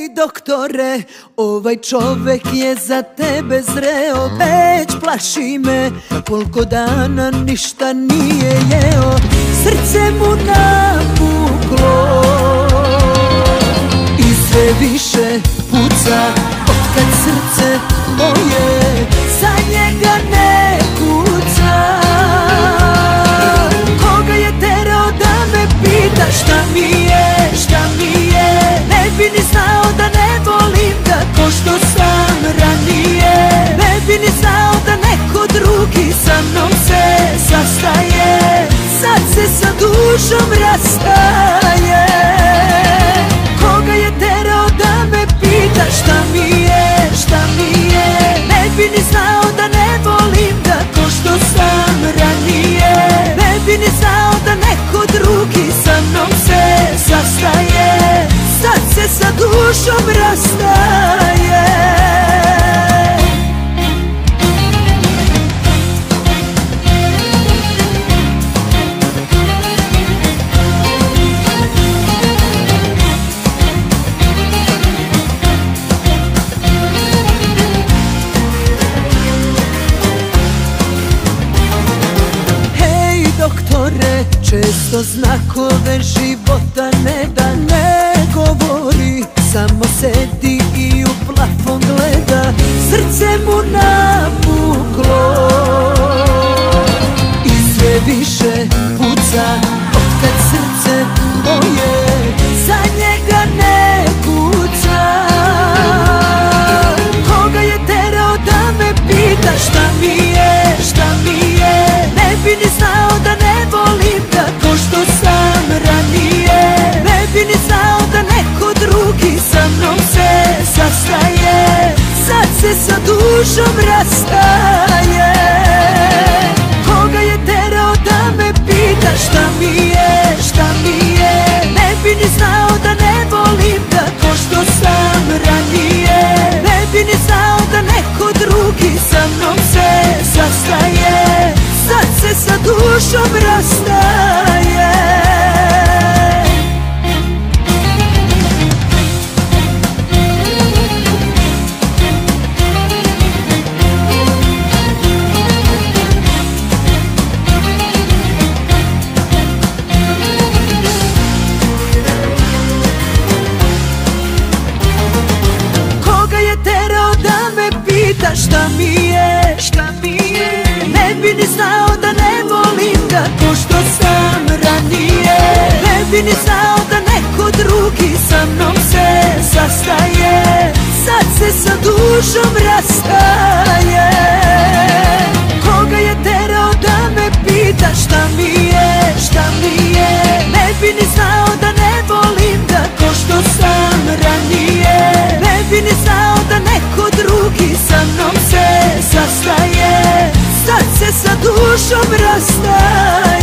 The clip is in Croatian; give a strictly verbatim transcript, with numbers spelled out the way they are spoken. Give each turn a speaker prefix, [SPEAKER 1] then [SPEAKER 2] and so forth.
[SPEAKER 1] doktore, ovaj čovek je za tebe zreo. Već plaši me, koliko dana ništa nije jeo. Srce mu napuklo i sve više puca, otkad srce moje za njega ne kuca. Koga je terao da me pita šta mi je, šta mi je? Ne bi ni znao da ne volim ga ko što sam ranije. Ne bi ni znao da neko drugi sa mnom se sastaje. Sad se sa dušom rastaje. Koga je terao da me pita šta mi je, šta mi je? Ne bi ni znao da ne volim ga ko što sam ranije. Ne bi ni znao da neko drugi sa mnom se sastaje. Sad se sa dušom rastaje. Doktore, često znakove života ne da, ne govori, samo sedi i u plafon gleda. Srce mu napuklo i sve više puca, otkad srce moje za njega ne kuca. Koga je terao da me pita šta mi je, šta mi je? Ne bi ni znao da ne volim ga ko što sam ranije. Ne bi ni znao da neko drugi sa mnom se sastaje. Sad se sa dušom rastaje. Koga je terao da me pita šta mi je, šta mi je? Ne bi ni znao da ne volim ga ko što sam ranije. Ne bi ni znao da neko drugi sa mnom se sastaje. Sad se sa dušom rastaje. Koga je terao da me pita šta mi je, šta mi je? Ne bi ni znao da ne volim ga ko što sam ranije. Ne bi ni znao da neko drugi sa mnom se sastaje. Sad se sa dušom rastaje. Koga je terao da me pita šta mi je, šta mi je? Ne bi ni znao da ne volim ga ko što sam ranije. Ne bi ni znao da neko drugi sa mnom se sastaje. Sad se sa dušom rastaje.